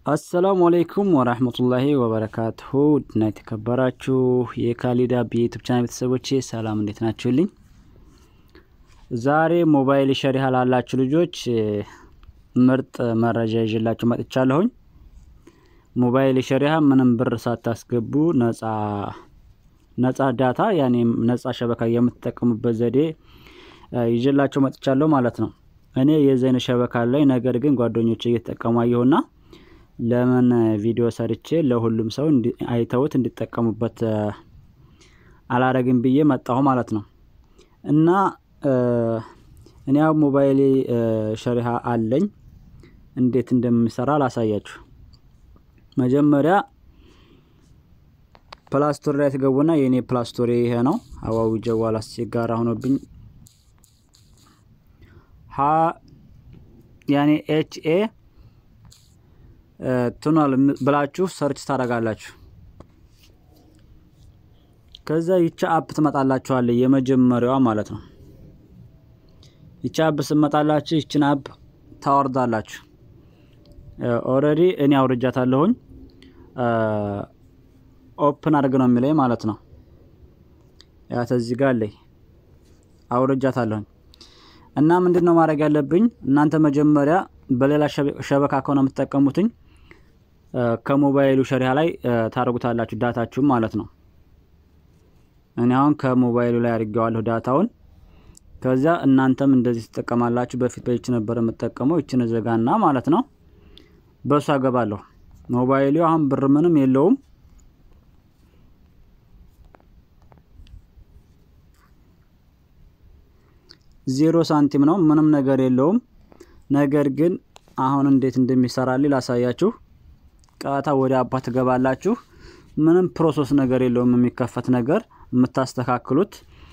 አሰላሙ አለይኩም ወራህመቱላሂ ወበረካቱሁ እና ተከበራችሁ የካሊዳ ዩቲዩብ ቻናል ቤተሰቦቼ ሰላም እንዴት ናችሁልኝ? ዛሬ ሞባይል ሸሪሃ ላላችሁ ልጆች ምርጥ መረጃ ይዤላችሁ መጥቻለሁኝ። ሞባይል ሸሪሃ ምንም ብር ሳታስገቡ ነፃ ዳታ ያኔ ነፃ ሸበካ የምትጠቀሙበት ዘዴ ይዤላችሁ መጥቻለሁ ማለት ነው። እኔ የዘይነ ሸበካ ላይ ነገር ግን ጓደኞቼ እየተጠቀሙ አየሁና ለምን ቪዲዮ ሰርቼ ለሁሉም ሰው አይተውት እንዲጠቀሙበት አላረግም ብዬ መጣሁ ማለት ነው። እና እኔ ሞባይል ሸሪሃ አለኝ እንዴት እንደምሰራ ላሳያችሁ። መጀመሪያ ፕላይ ስቶር ላይ ተገቡና የኔ ፕላይ ስቶር ይሄ ነው። አዋው ጀዋል አስቸጋሪ ሆኖብኝ ያኔ ኤችኤ ቱነል ብላችሁ ሰርች ታደርጋላችሁ። ከዛ ይቻ አፕ ትመጣላችኋል የመጀመሪያዋ ማለት ነው። ይቻ አፕ ስመጣላችሁ ይችን አፕ ታወርዳላችሁ። ኦሬዲ እኔ አውርጃታለሁኝ ኦፕን አድርገ ነው የሚለኝ ማለት ነው። ያ ተዚህ ጋር ላይ አውርጃታለሁኝ። እና ምንድነው ማድረግ ያለብኝ እናንተ መጀመሪያ በሌላ ሸበካ ከሆነ የምትጠቀሙትኝ ከሞባይሉ ሸሪሃ ላይ ታረጉታላችሁ ዳታችሁ ማለት ነው። እኔ አሁን ከሞባይሉ ላይ አድርጌዋለሁ ዳታውን። ከዛ እናንተም እንደዚህ ተጠቀማላችሁ። በፊት በእቺ ነበር የምትጠቀመው እቺን ዘጋና ማለት ነው። በሷ ገባለሁ። ሞባይሉ አሁን ብር ምንም የለውም። ዜሮ ሳንቲም ነው ምንም ነገር የለውም። ነገር ግን አሁን እንዴት እንደሚሰራልኝ ላሳያችሁ። ቀጥታ ወደ አባ ትገባላችሁ። ምንም ፕሮሰስ ነገር የለውም የሚከፈት ነገር የምታስተካክሉት።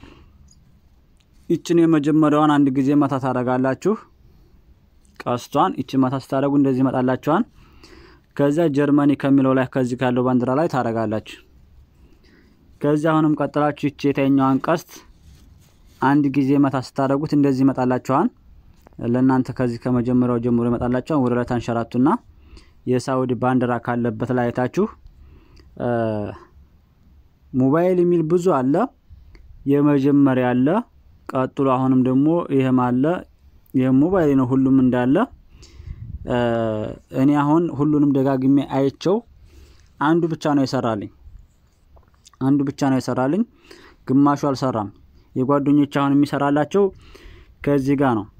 እቺን የመጀመሪያዋን አንድ ጊዜ መታ ታረጋላችሁ። ቀስቷን እቺ መታ ታረጉ እንደዚህ መጣላችኋል። ከዛ ጀርመኒ ከሚለው ላይ ከዚህ ካለው ባንዲራ ላይ ታረጋላችሁ። ከዛ አሁንም ቀጥላችሁ እቺ የታኛዋን ቀስት አንድ ጊዜ መታ ታረጉት እንደዚህ መጣላችኋል። ለናንተ ከዚህ ከመጀመሪያው ጀምሮ ይመጣላችሁ። ወደ ላይ ታንሸራቱና የሳውዲ ባንዲራ ካለበት ላይ አይታችሁ ሞባይል የሚል ብዙ አለ። የመጀመሪያ አለ። ቀጥሎ አሁንም ደግሞ ይሄም አለ። የሞባይል ነው ሁሉም እንዳለ። እኔ አሁን ሁሉንም ደጋግሜ አይቸው አንዱ ብቻ ነው የሰራልኝ። ግማሹ አልሰራም። የጓደኞች አሁን የሚሰራላቸው ከዚህ ጋር ነው።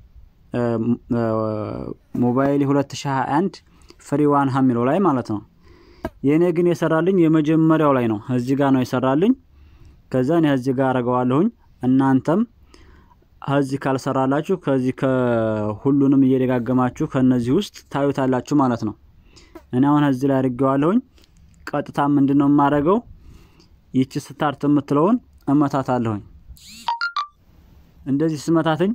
ሞባይል 2021 ፍሪዋን ሀሚሎ ላይ ማለት ነው። የኔ ግን የሰራልኝ የመጀመሪያው ላይ ነው። እዚህ ጋር ነው የሰራልኝ። ከዛ እኔ እዚህ ጋር አረጋዋለሁኝ። እናንተም እዚህ ካልሰራላችሁ ከዚህ ከሁሉንም እየደጋገማችሁ ከነዚህ ውስጥ ታዩታላችሁ ማለት ነው። እኔ አሁን እዚህ ላይ አድርጌዋለሁኝ። ቀጥታ ምንድነው የማረገው ይቺ ስታርት የምትለውን እመታታለሁኝ። እንደዚህ ስመታትኝ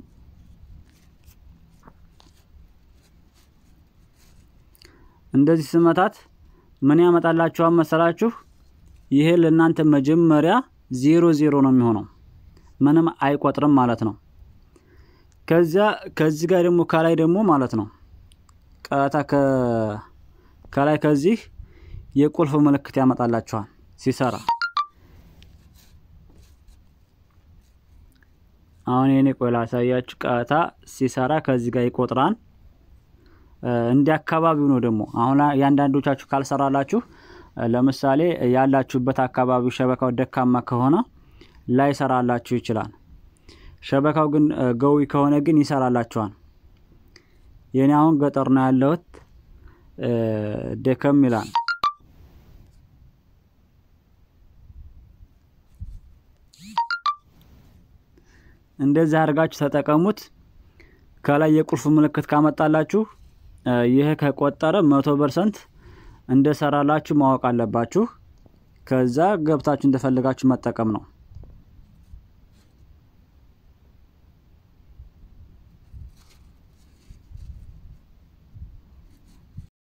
እንደዚህ ስመታት ምን ያመጣላችኋል መሰላችሁ? ይሄ ለእናንተ መጀመሪያ 00 ነው የሚሆነው። ምንም አይቆጥርም ማለት ነው። ከዚህ ጋር ደግሞ ከላይ ደግሞ ማለት ነው ቀጣ ከላይ ከዚህ የቁልፍ ምልክት ያመጣላችኋል ሲሰራ። አሁን የኔ ቆላ ሳያችሁ ቀጣ ሲሰራ ከዚህ ጋር ይቆጥራል። እንደ አካባቢው ነው ደግሞ አሁን ያንዳንዶቻችሁ ካልሰራላችሁ ለምሳሌ ያላችሁበት አካባቢው ሸበካው ደካማ ከሆነ ላይ ሰራላችሁ ይችላል። ሸበካው ግን ገዊ ከሆነ ግን ይሰራላችኋል። የኔ አሁን ገጠር ነው ያለሁት ደከም ይላል። እንደዛ አድርጋችሁ ተጠቀሙት። ከላይ የቁልፍ ምልክት ካመጣላችሁ ይሄ ከቆጠረ 100% እንደሰራላችሁ ማወቅ አለባችሁ። ከዛ ገብታችሁ እንደፈልጋችሁ መጠቀም ነው።